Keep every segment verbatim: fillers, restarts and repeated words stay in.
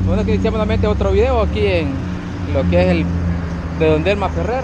Bueno, que iniciamos nuevamente otro video aquí en lo que es el Redondel Maferrer.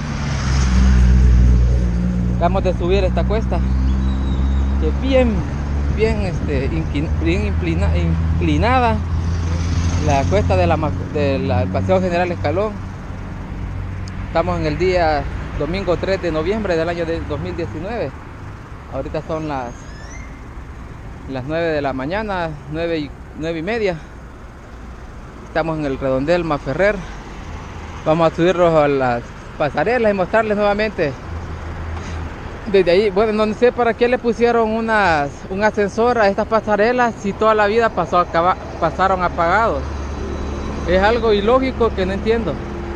Acabamos de subir esta cuesta que es bien, bien, este, inclin, bien inclina, inclinada. La cuesta de la, de la, del Paseo General Escalón. Estamos en el día domingo tres de noviembre del año de dos mil diecinueve. Ahorita son las las nueve de la mañana, nueve y, nueve y media. Estamos en el Redondel Maferrer. Vamos a subirnos a las pasarelas y mostrarles nuevamente desde ahí. Bueno, no sé para qué le pusieron unas, un ascensor a estas pasarelas si toda la vida pasó a, pasaron apagados. Es algo ilógico que no entiendo.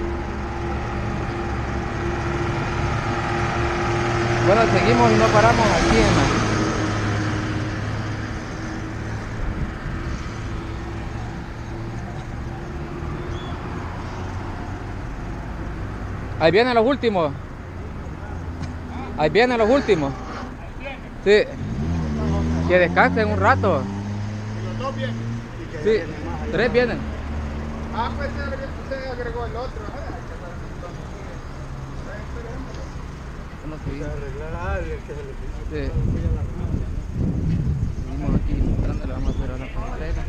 Bueno, seguimos y no paramos aquí en la... Ahí vienen los últimos. Ahí vienen los últimos. Sí. Que descansen un rato. ¿Y los dos vienen? Sí, tres vienen. Ah, pues se agregó el otro. Vamos a seguir. Arreglar a alguien que se le pidió. Sí. Seguimos aquí mostrándole, vamos a ver a la pasarela.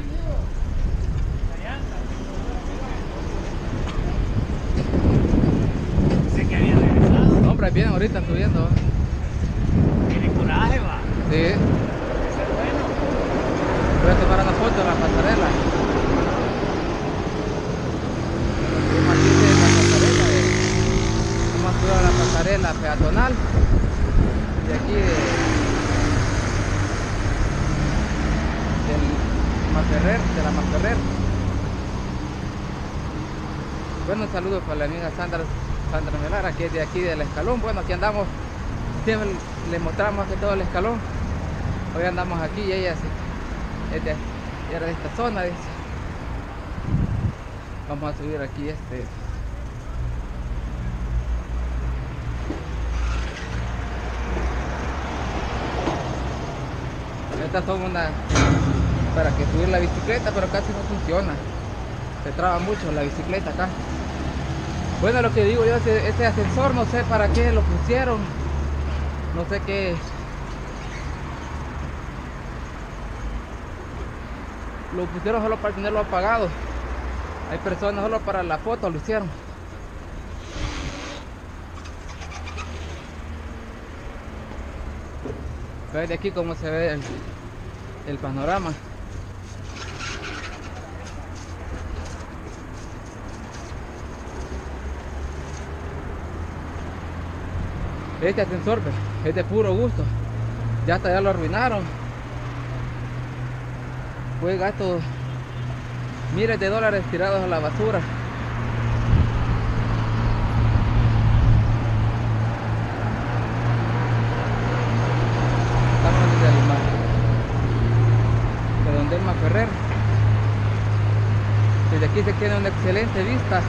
Sé que había regresado. No, hombre, vienen ahorita subiendo. Tiene coraje, va. Sí. Eso es bueno. Voy a tomar una foto de la pasarela. Seguimos aquí de la pasarela. De... Vamos a subir a la pasarela peatonal. De aquí de... del Maferrer, de la Maferrer. Bueno, un saludo para la amiga Sandra Sandra Melara, que es de aquí del Escalón. Bueno, aquí andamos, siempre les mostramos que todo el Escalón. Hoy andamos aquí y ella se, es de, era de esta zona, dice. Vamos a subir aquí este. Estas son unas para que subir la bicicleta, pero casi no funciona. Se traba mucho la bicicleta acá. Bueno, lo que digo yo, este, este ascensor no sé para qué lo pusieron. No sé qué. Lo pusieron solo para tenerlo apagado. Hay personas solo para la foto lo hicieron. Vean de aquí cómo se ve el, el panorama. Este ascensor es de puro gusto. Ya hasta ya lo arruinaron. Fue gasto miles de dólares tirados a la basura. Estamos desde el mar Redondel Maferrer. Desde aquí se tiene una excelente vista.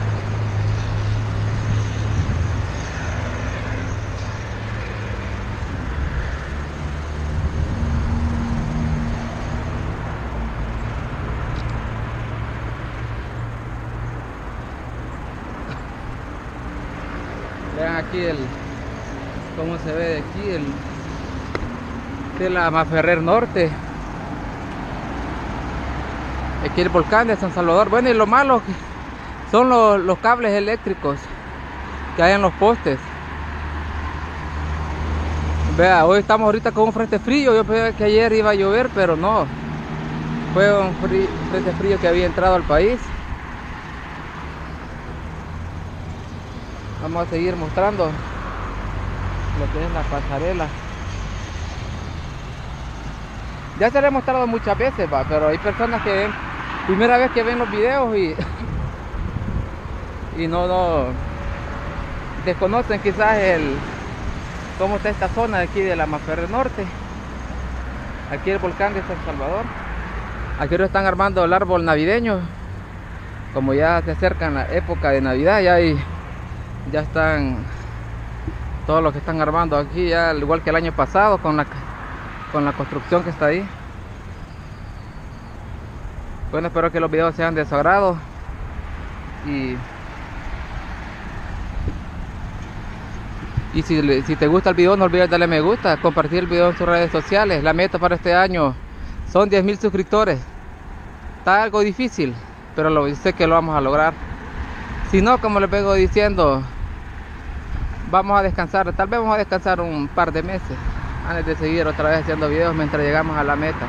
Vean aquí el cómo se ve de aquí el de la Maferrer Norte. Aquí el volcán de San Salvador. Bueno, y lo malo son los, los cables eléctricos que hay en los postes. Vea, hoy estamos ahorita con un frente frío. Yo pensé que ayer iba a llover, pero no. Fue un frío, frente frío que había entrado al país. Vamos a seguir mostrando lo que es la pasarela. Ya se le he mostrado muchas veces, va, pero hay personas que ven, primera vez que ven los videos y, y no, no desconocen quizás el cómo está esta zona de aquí de la Maferrer Norte. Aquí el volcán de San Salvador. Aquí ahora están armando el árbol navideño. Como ya se acerca la época de Navidad, ya hay ya están todos los que están armando aquí, ya al igual que el año pasado con la con la construcción que está ahí. Bueno, espero que los videos sean de su agrado. Y, y si, si te gusta el video, no olvides darle me gusta, compartir el video en sus redes sociales. La meta para este año son diez mil suscriptores. Está algo difícil, pero lo, sé que lo vamos a lograr. Si no, como les vengo diciendo, vamos a descansar. Tal vez vamos a descansar un par de meses antes de seguir otra vez haciendo videos mientras llegamos a la meta.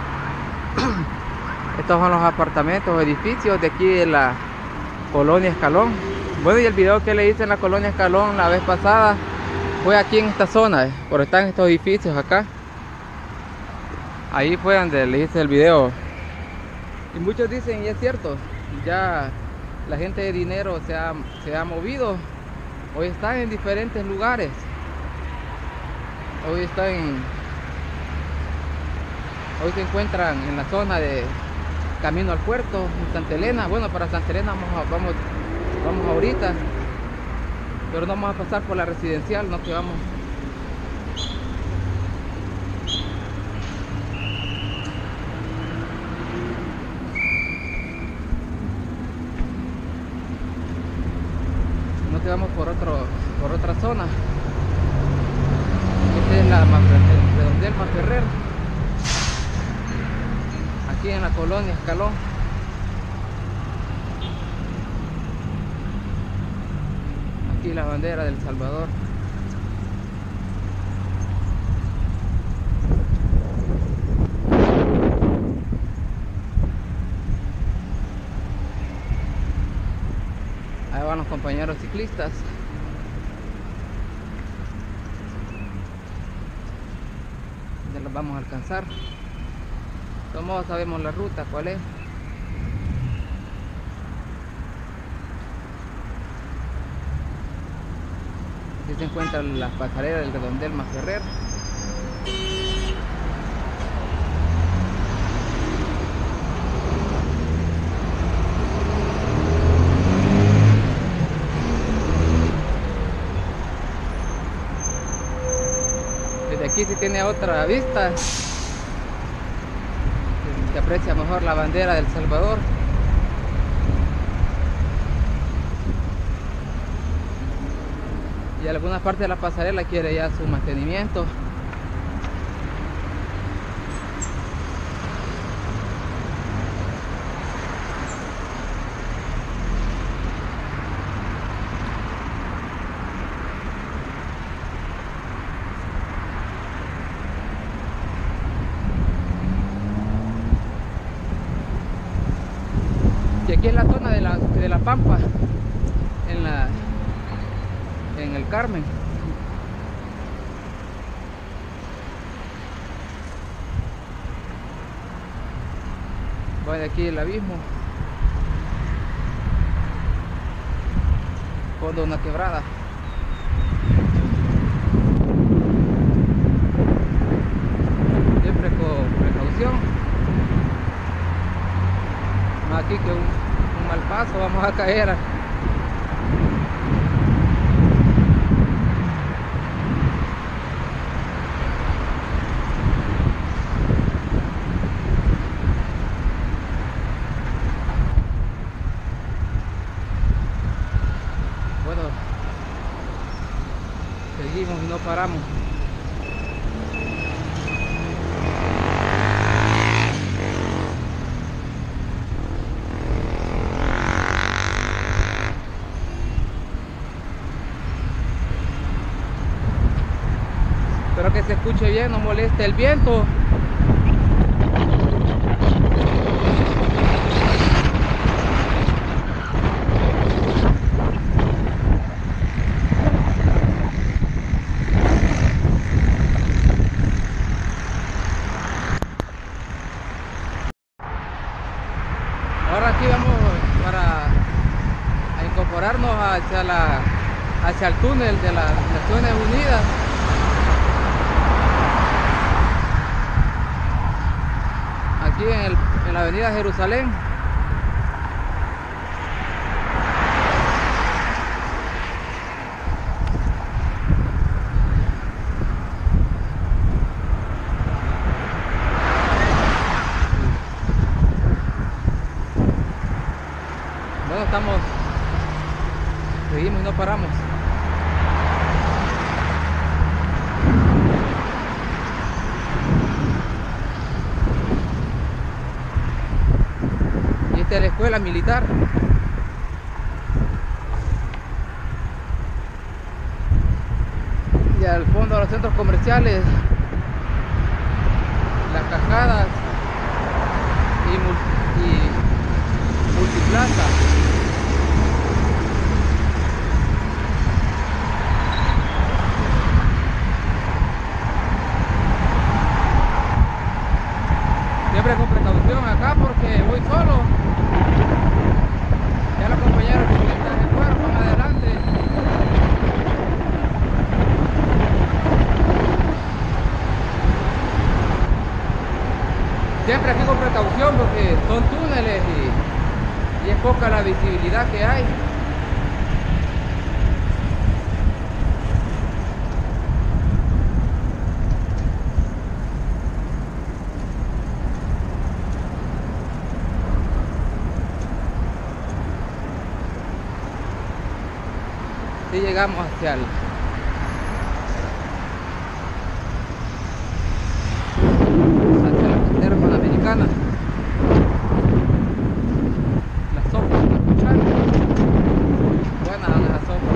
Estos son los apartamentos o edificios de aquí de la Colonia Escalón. Bueno, y el video que le hice en la Colonia Escalón la vez pasada fue aquí en esta zona, eh, por estar en estos edificios acá. Ahí fue donde le hice el video. Y muchos dicen, y es cierto, ya la gente de dinero se ha, se ha movido. Hoy están en diferentes lugares. Hoy están en, hoy se encuentran en la zona de camino al puerto, en Santa Elena. Bueno, para Santa Elena vamos, a, vamos, vamos ahorita, pero no vamos a pasar por la residencial, no que vamos. No que vamos por otro, por otra zona. Esta es la el Redondel Maferrer, aquí en la Colonia Escalón. Aquí la bandera del Salvador. Ahí van los compañeros ciclistas. Ya los vamos a alcanzar. De todos modos sabemos la ruta, cuál es. Aquí se encuentra la pasarela del Redondel Maferrer. Desde aquí se tiene otra vista. Se aprecia mejor la bandera del Salvador. Y alguna parte de la pasarela quiere ya su mantenimiento. Y aquí es la zona de la, de la Pampa, en la en el Carmen. Va de aquí el abismo, fondo de una quebrada. Siempre con precaución. Más aquí que un, un mal paso vamos a caer. Bueno, seguimos y no paramos. Espero que se escuche bien, no moleste el viento. Ahora aquí vamos para a incorporarnos hacia la hacia el túnel de las Naciones Unidas. Aquí en, el, en la avenida Jerusalén. bueno, estamos, seguimos y no paramos. Y esta es la escuela militar. Y al fondo de los centros comerciales, las cascadas y, multi, y multiplaza. Siempre con precaución acá porque voy solo. Ya los compañeros que están de acuerdo van adelante. Siempre aquí con precaución porque son túneles y, y es poca la visibilidad que hay. Y llegamos hacia el hacia la frontera panamericana. Las sopas para escuchar. Buenas las sopas.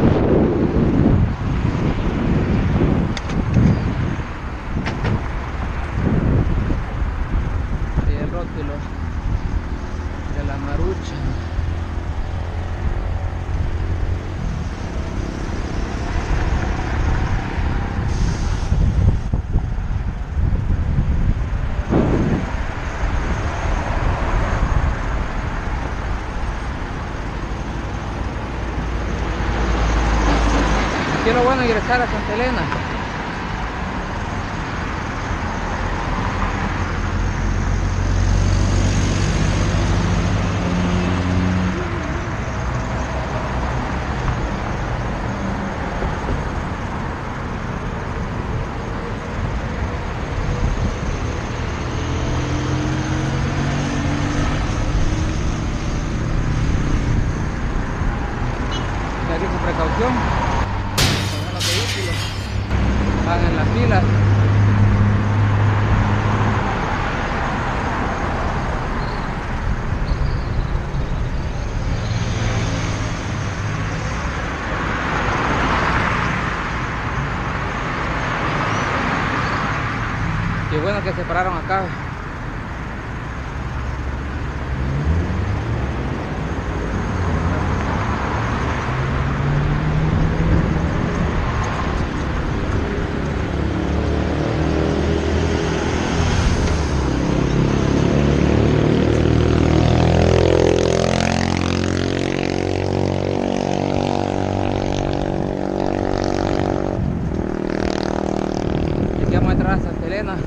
Y el rótulo de la Marucha. Qué lo bueno ingresar a Santa Elena. Aquí con precaución. Hagan las filas. Qué bueno que se pararon acá. Vamos a entrar a Santa Elena.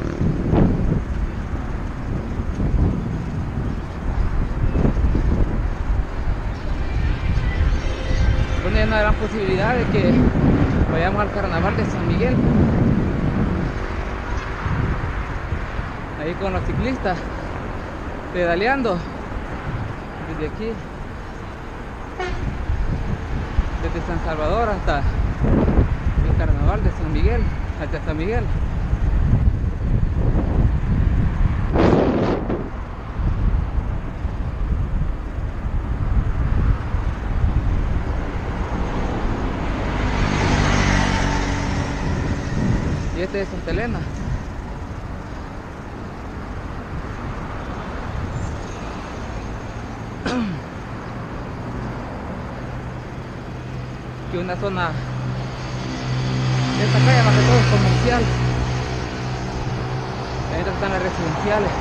Bueno, hay una gran posibilidad de que vayamos al carnaval de San Miguel. Ahí con los ciclistas pedaleando desde aquí, desde San Salvador hasta el carnaval de San Miguel. Hacia San Miguel. Y este es Santa Elena. Que una zona. Esta calle más que todo es comercial. Ahí están las residenciales.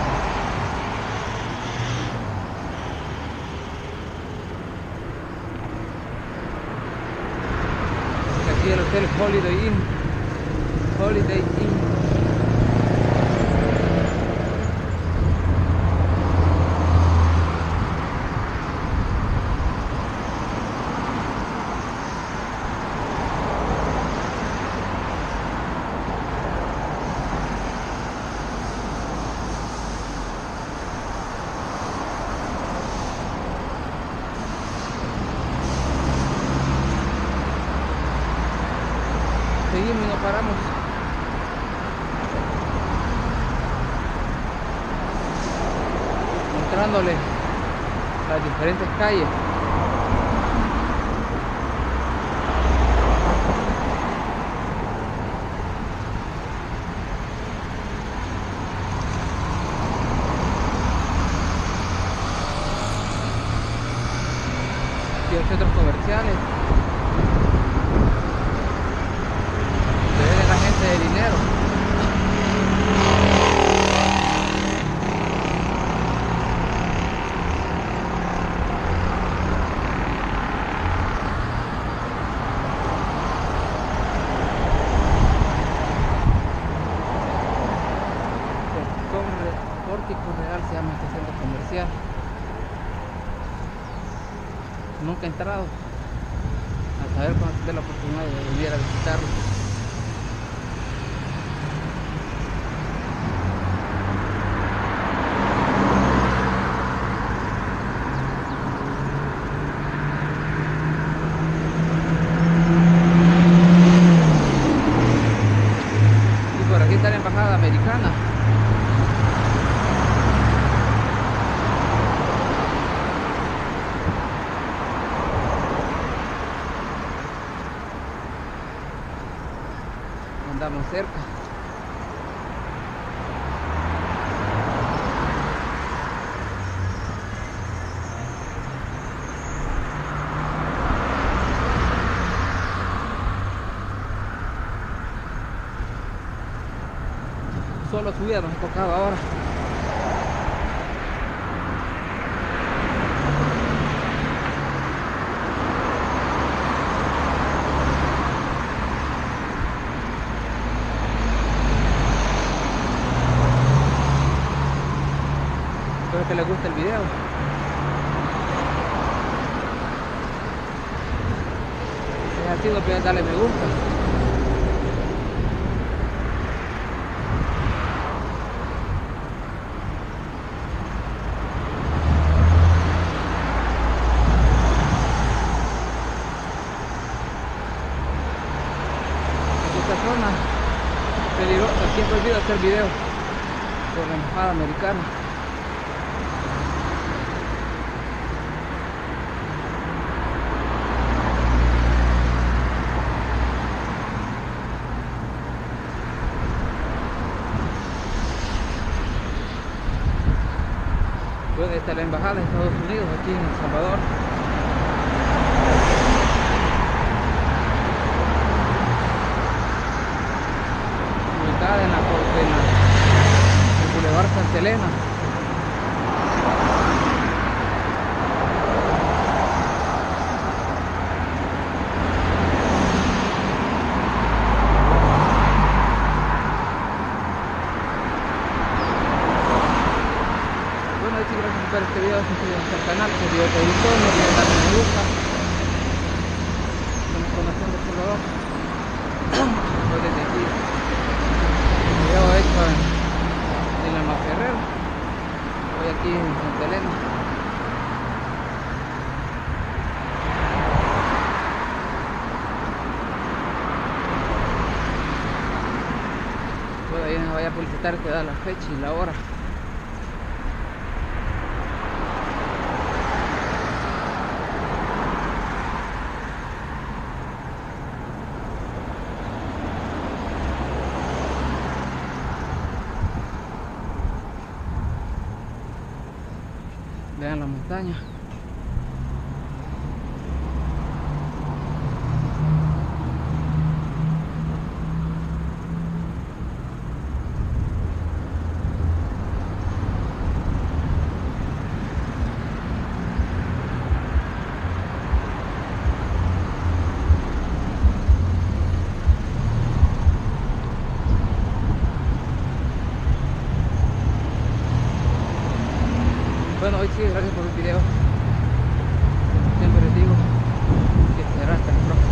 Aquí el hotel Holiday Inn. Holiday Inn. paramos. Mostrándole las diferentes calles. Aquí hay centros comerciales. Se ve la gente de dinero. Pórtico Real se llama este centro comercial. Nunca he entrado, a saber cuando tenga la oportunidad de venir a visitarlo. Y por aquí está la embajada americana. Andamos cerca. Solo subida nos ha tocado ahora. Espero que les guste el video. Si es así, no olviden darle me gusta. En esta zona peligrosa, aquí es prohibido hacer video por la embajada americana. Bueno, esta es la embajada de Estados Unidos aquí en El Salvador. Ubicada en la, en la en el Boulevard Santa Elena. Gracias por ver este video, suscríbanse al canal, si el video te gustó, no olviden darle me gusta. Con información de Salvador. Hoy desde aquí, el video hecho en, en la Maferrer, hoy aquí en Santa Elena. Bueno, ahí nos vaya a publicitar, te da la fecha y la hora. Vean la montaña. Bueno, hoy sí, gracias por el video. Siempre les digo que será hasta el próximo.